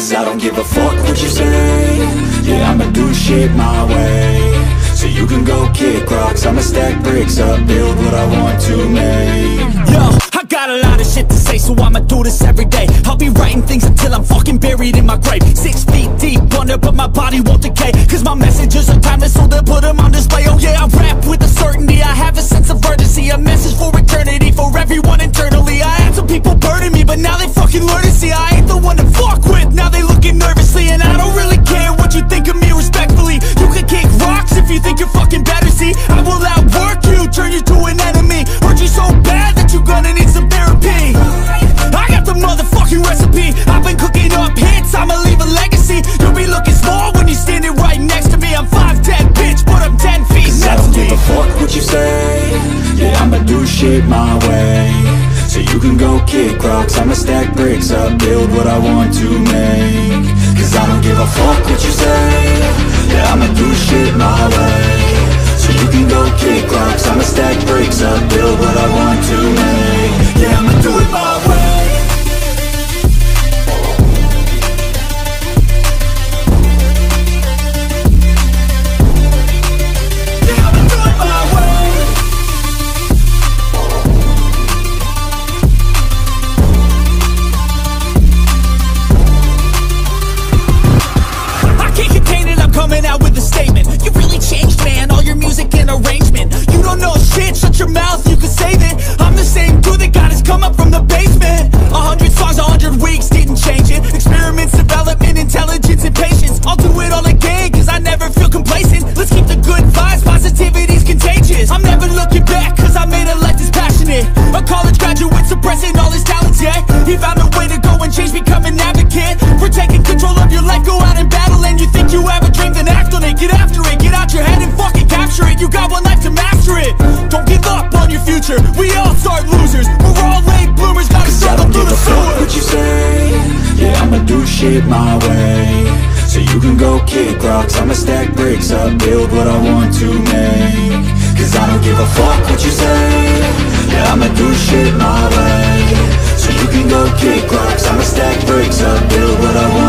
Cause I don't give a fuck what you say. Yeah, I'ma do shit my way. So you can go kick rocks, I'ma stack bricks up, build what I want to make. Yo, I got a lot of shit to say, so I'ma do this every day. I'll be writing things until I'm fucking buried in my grave. 6 feet deep under, but my body won't decay. Cause my messages are timeless, so they'll put them on display. Oh yeah, I rap with a certainty, I have a sense of urgency. A message for eternity, for everyone internally. I had some people burning me, but now they fucking learn to see I ain't the one to fuck with, now they looking nervously. And I don't really care what you think of me, respectfully. You can kick rocks if you think you're fucking better, see. I will outwork you, turn you to an enemy. Hurt you so bad that you're gonna need some therapy. I got the motherfucking recipe, I've been cooking up hits, I'ma leave a legacy. You'll be looking small when you're standing right next to me. I'm 5'10", bitch, but I'm 10 feet next to me. I don't give a fuck what you say. Yeah, I'ma do shit my way. So you can go kick rocks, I'ma stack bricks up, build what I want to make. Cause I don't give a fuck what you say. Yeah, I'ma do shit my way. So you can go kick rocks, I'ma stack bricks up, build what I want to make. Yeah, I'ma do it my way. Coming out with a statement. You really changed, man, all your music and arrangement. You don't know shit, shut your mouth, you can save it. I'm the same dude that got his come up from the basement. 100 songs, 100 weeks, didn't change it. Experiments, development, intelligence, and patience. I'll do it all again, cause I never feel complacent. Let's keep the good vibes, positivity's contagious. I'm never looking back, cause I made a life that's passionate. A college graduate suppressing all his talents, yeah. He found a way to go and change, become an advocate. For taking control of your life, go out and battle. And you think you have a dream, then act on it, get after it. Get out your head and fucking capture it. You got one life to master it. Don't give up on your future, we all start losers. We're all late bloomers, gotta struggle through the sewer. What you say? Yeah, I'ma do shit my way. So you can go kick rocks, I'ma stack bricks up, build what I want to make. Cause I don't give a fuck what you say. Yeah, I'ma do shit my way. So you can go kick rocks, I'ma stack bricks up, build what I want